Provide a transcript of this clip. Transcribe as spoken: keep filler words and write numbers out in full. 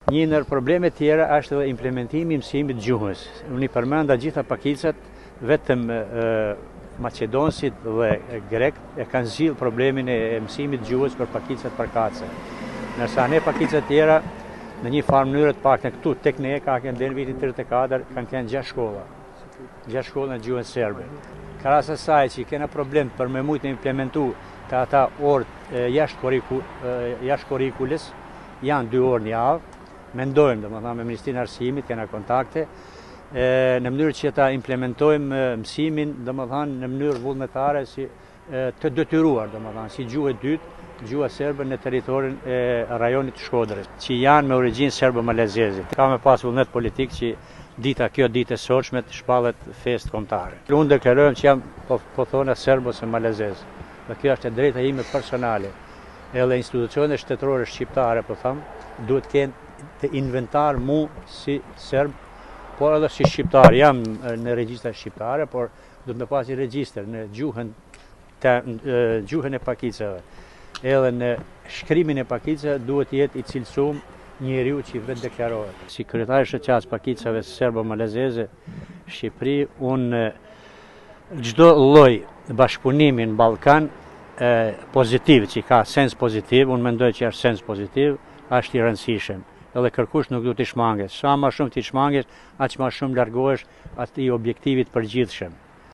Një ndër problemet tjera është edhe implementimi i mësimit gjuhës. Unë i përmenda gjitha pakicat, vetëm maqedonësit dhe grekt e kanë zgjidhur problemin e mësimit gjuhës për pakicat përkatëse. Nërsa ne pakicat tjera, në një farë mënyrë të paktën këtu tek ne ka kanë deri vitin tridhjetë e katër kanë kanë gjashtë shkolla. gjashtë shkolla në gjuhën serbe. Krahas asaj që kena problem për me mujt të implementu të ata orë jashtë kuriku, jashtë kurikulës, janë dy orë një javë. Mendojmë, domethënë me Ministrinë e Arsimit kena kontakte në mënyrë që ta implementojmë mësimin, domethënë në mënyrë vullnetare si të detyruar, domethënë si gjuhë e dytë, gjuha serbe në territorin e rajonit të Shkodrës, që janë me origjinë serbo-malezeze. Ka me pas vullnet politik që dita kjo ditë e sotshme të shpallet festë kombëtare. Unë deklarojmë që jam po, po thona serb ose malezez. Dhe kjo është e drejta ime personale. Edhe institucionet shtetërore shqiptare, po them, duhet të kenë të inventar mu si serb, por edhe si shqiptar. Jam në regjistra shqiptare, por duhet me pas një regjistër në gjuhën, të, gjuhën e pakicave. Edhe në shkrimin e pakicave duhet jetë i cilësum njeriu që vetë deklarohet. Si kryetari shoqatës pakicave serbo-malezeze Shqipëri, unë çdo lloj bashkëpunimi në Ballkan pozitiv, që ka sens pozitiv, unë mendoj që është sens pozitiv, është i rëndësishëm. Edhe kërkush nuk duhet të shmanges. Sa më shumë të shmanges, aq më shumë largohesh atij objektivit përgjithshëm.